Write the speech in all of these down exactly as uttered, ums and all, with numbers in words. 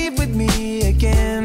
leave with me again.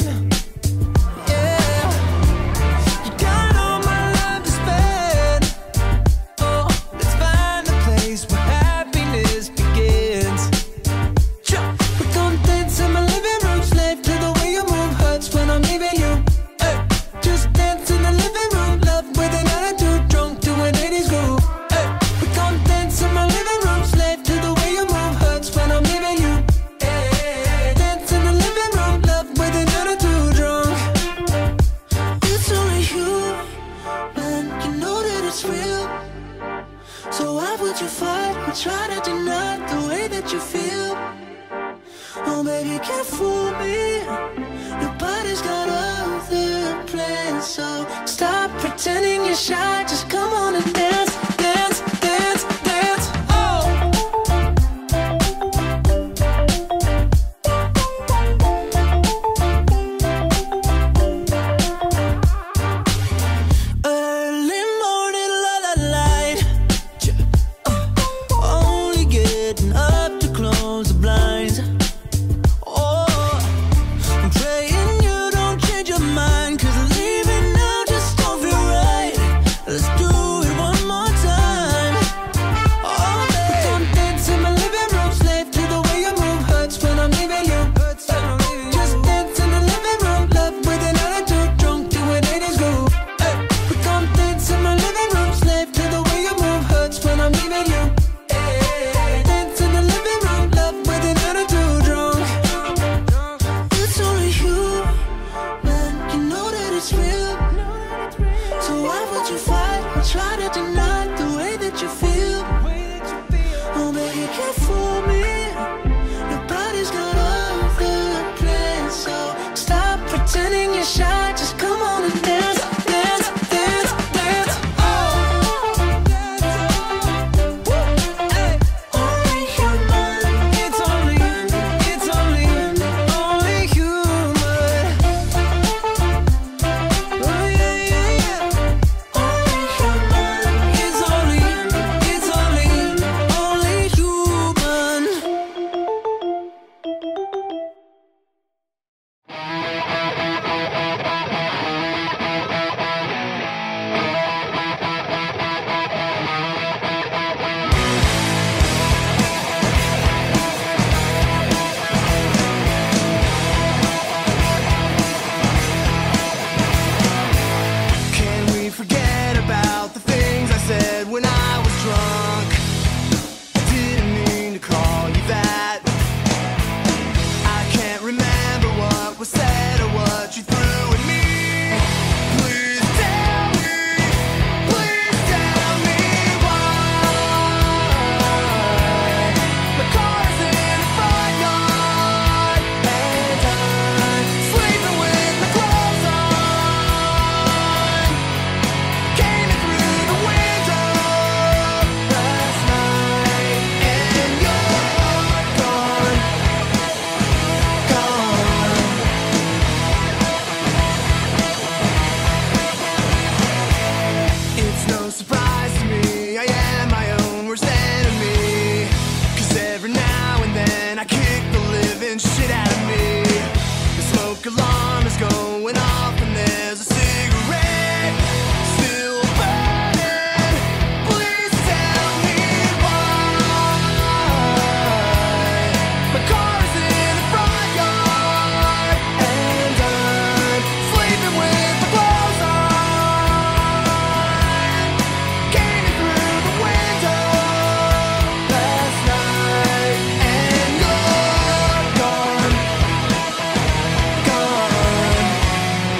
Try to deny the way that you feel. Oh baby, can't fool me. Nobody's got other plans. So stop pretending you're shy. Just come on and dance, dance, dance, dance. Oh. Early morning, la la light. Up to close the blinds. Oh, I'm praying you don't change your mind, 'cause leaving now just don't feel right. Let's do it one more time. Oh, babe, we don't dance in my living room. Slave to the way you move. Hurts when I'm leaving you. Just dance in the living room. Love with an attitude. Drunk to an eighties groove. Hey, we don't dance in my living room. Slave to the way you move. Hurts when I'm leaving you. Try to deny the way that you feel. Oh baby, can't fool me. Nobody's got other plans. So stop pretending you're shy. Just come on and dance, dance, dance, dance. Oh, hey. Only human. It's only, it's only, only human. Oh yeah, yeah, yeah. When I was drunk, I didn't mean to call you that. I can't remember what was said or what you threw at me. Please tell me, please tell me why. My car's in the front yard and I'm sleeping with my clothes on. Came in through the window last night and you're gone, gone. It's no surprise to me, I am my own worst enemy. 'Cause every now and then I kick the living shit out of me. The smoke alarm is going off and there's a cigarette still burning. Please tell me why. My car is in the front yard and I'm sleeping with my clothes on. Came in through the window last night and you're gone, gone.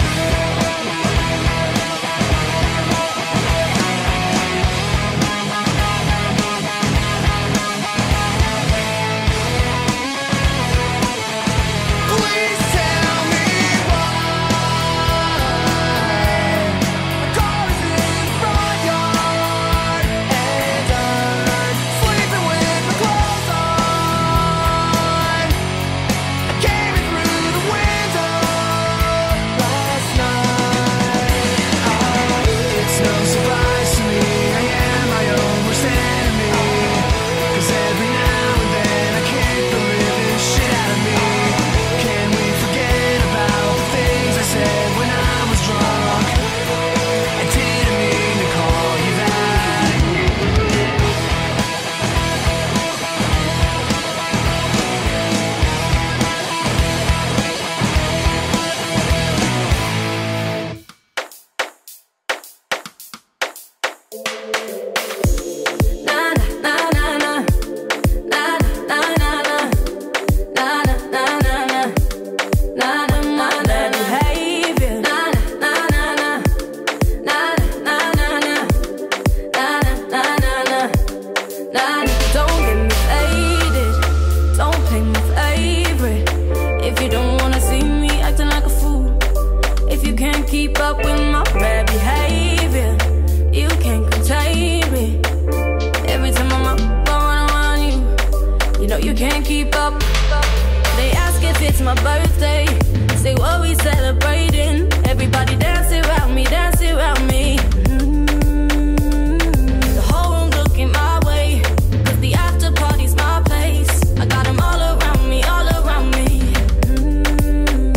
it's my birthday. Say what we celebrating. Everybody dance around me, dance around me. Mm-hmm. The whole room looking my way, cause the after party's my place. I got them all around me, all around me. Mm-hmm.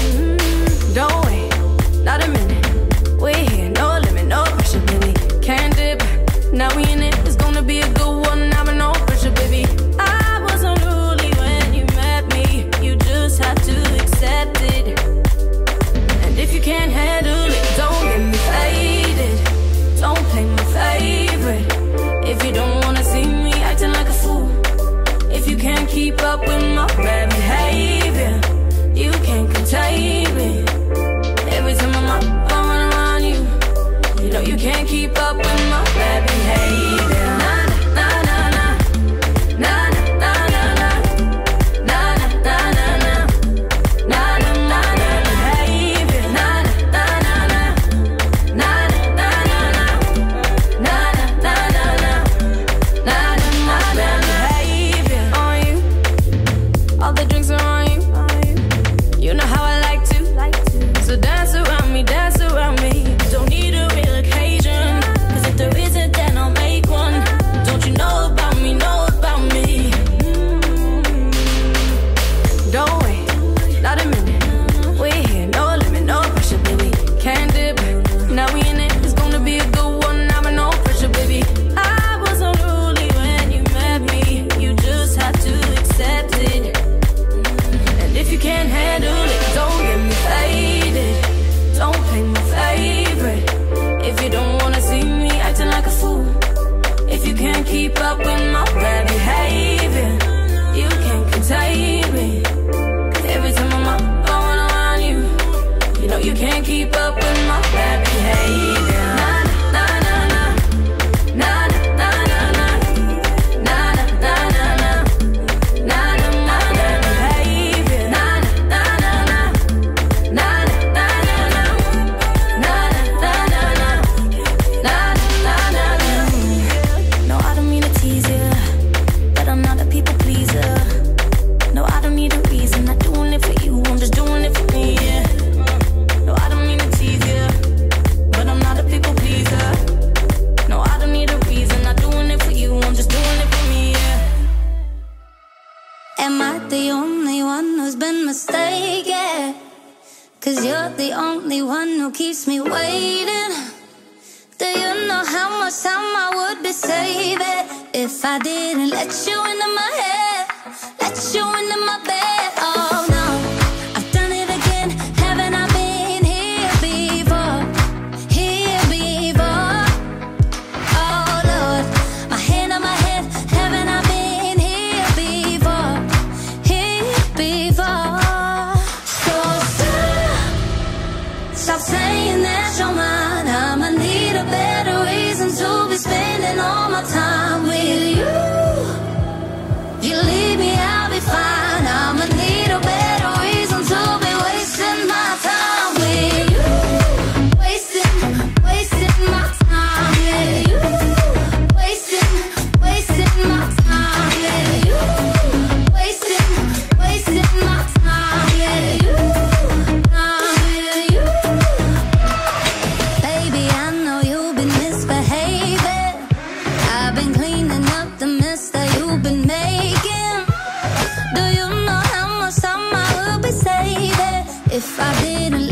Don't wait, not a minute. We're here, no limit, no pressure, baby. Can't dip, now we in it. It's gonna be a good one, now but no pressure, baby. I was unruly when you met me. You just had to accept it. And if you can't handle it, don't get me faded. Don't play my favorite. If you don't wanna see me acting like a fool, if you can't keep up with my bad behavior, you can't contain me. Every time I'm up, I run around you. You know you can't keep up with my bad behavior. Nah, nah, nah, nah. Nah, nah, nah, nah, nah. Nah, nah, nah, nah, nah. Nah, nah, nah, nah, nah. Behavior. Nah, nah, nah, nah, nah. Nah, nah, nah, nah, nah. Nah, nah, nah, nah, nah. Nah, nah, nah, nah, nah. Behavior. On you. All the drinks are on you. You know how I like to. So dance around me, dance around me. Don't need a real occasion, cause if there isn't, then I'll make one. Don't you know about me, know about me? Mm-hmm. Don't wait, not a minute. We're here, no limit, no pressure, baby. Can't dip, now we in it. It's gonna be a good one, now but no pressure, baby. I was unruly when you met me. You just had to accept it. And if you can't handle it, don't get me faded. Don't play my favorite. If you don't wanna see me acting like a fool, if you can't keep up with my bad behavior, you can't contain me. Cause every time I'm up, I run around you. You know you can't keep up with my bad behavior. Nah, nah, nah, nah. Nah, nah, nah, nah. Nah, nah, nah, nah. Nah, nah, nah, nah. Behavior. Nah, nah, nah, nah. Nah, nah, nah, nah. Nah, nah, nah, nah. Nah, nah, nah, nah. No, I don't mean to tease you, but I'm not a people pleaser. No, I don't need a reason. Not doing it for you, I'm just doing it for me, yeah. No, I don't mean to tease you, but I'm not a people pleaser. No, I don't need a reason. Not doing it for you, I'm just doing it for me, yeah. Am I the only one who's been mistaken? Cause you're the only one who keeps me waiting. Do you know how much time I would be saving if I didn't let you into my head, let you into my bed? Oh no, I've done it again. Haven't I been here before? Here before? Oh Lord, my hand on my head. Haven't I been here before? Here before? So stop, stop saying that you're mine. I'ma need a better reason to be spending all my time with you. You leave me, I'll be fine. I'ma need a better reason to be wasting my time with you. Wasting, wasting my time with you. Wasting, wasting my time with you. Wasting, wasting my time with you. Time with you. Baby, I know you've been misbehaving. I've been cleaning up the mess that you've been making. Do you know how much time I would be saving if I didn't